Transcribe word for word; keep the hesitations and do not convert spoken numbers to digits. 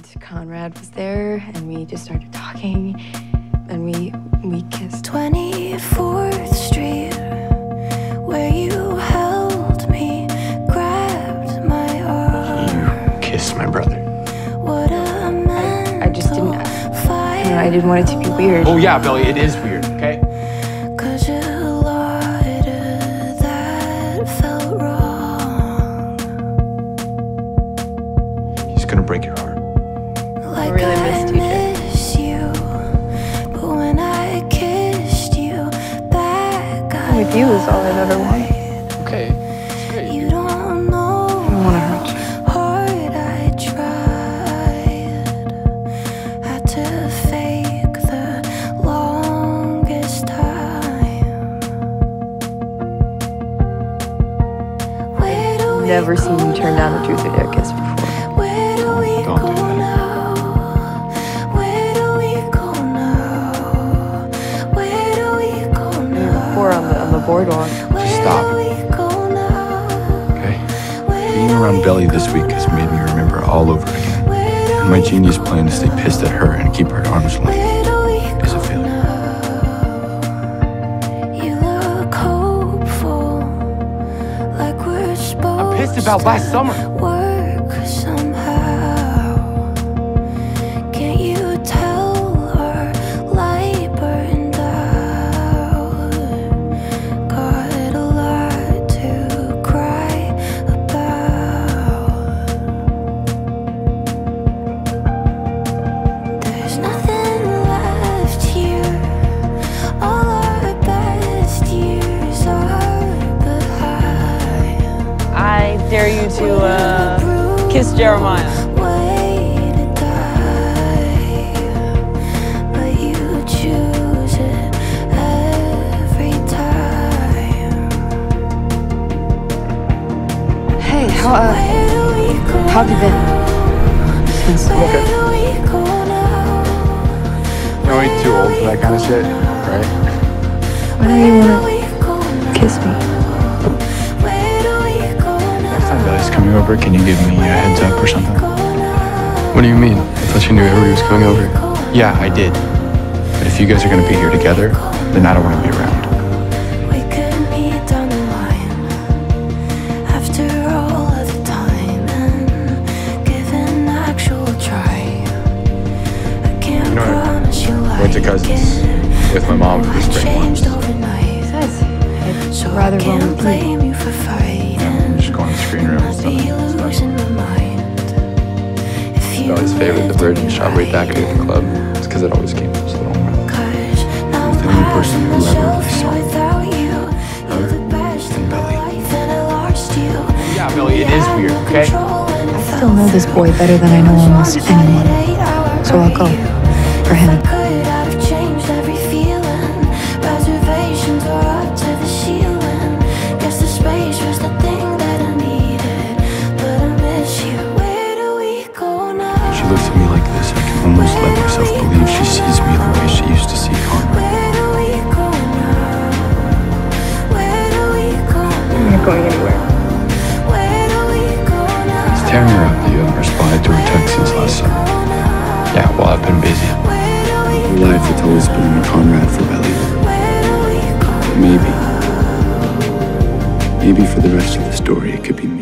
and Conrad was there, and we just started talking, and we we kissed. twenty-fourth Street, where you held me, grabbed my arm. You kissed my brother. What a man. I, I just didn't. I, you know, I didn't want it to be weird. Oh yeah, Billy, it is weird. Okay. Cause you lied, that felt wrong. He's gonna break your heart. Like I really I missed you, miss you, but when I kissed you back, I With you is all I've ever wanted. Okay. It's great. You don't know I don't want to hurt you. how hard I tried. Had to fake the longest time. Where do we Never go seen you turn down a truth or dare kiss before. Where do we Don't go do that. now? Where do we go now? Where do we go I mean, now? before on the on the boardwalk. Where stop. do we go now? Okay. Being around Belly this week has made me remember all over again. And my genius plan to stay pissed at her and keep her at arm's length Where do we is a go failure. now? You look hopeful, like we're supposed I'm pissed about last summer. to work somehow. Can't you tell our light burned out? Got a lot to cry about. There's nothing left here. All our best years are behind. I dare you to uh, kiss Jeremiah. Way to die, but you choose it every time. Hey, how uh, Where do we go how have you been since? now? Where do we go now? You're only too old for that kind of shit, right? Why don't you Where wanna do we go now? kiss me? Where do we go now? Next time Belly's coming over, can you give me a heads up or something? What do you mean? I thought you knew everybody was coming over. Yeah, I did. But if you guys are gonna be here together, then I don't want to be around. We could meet down the line after all of the time and give an actual try. I can't You know, I promise you like went to Cousins it. with my mom for Life spring changed once. overnight, Besides, I'd so rather I go can't with you. blame you for fighting. Yeah, just going to the screen room and I'd stuff. be losing my mind if you Belly's favorite, the Virgin lived shot right back right. at the club. It's because it always came from so long. Cause now With I'm any person passing the who ever shelf saw without you. You're the best and in my Belly. life and I lost you. Yeah, Billy, it is weird, okay? I still know this boy better than I know almost anyone, so I'll go for him. Could have changed every feeling. Reservations are up to the ceiling. Guess the space was the thing that I needed, but I miss you. Where do we go now? She looks at me like this, I can almost let myself believe she sees me the way she used to see Conrad. Where do we go now? Where do we go I'm now? not going anywhere. Where do we go now? It's tearing her up that you haven't responded to her text since last summer. Yeah, well, I've been busy. Your life, it's always been Conrad for Belly. Maybe. Maybe for the rest of the story, it could be me.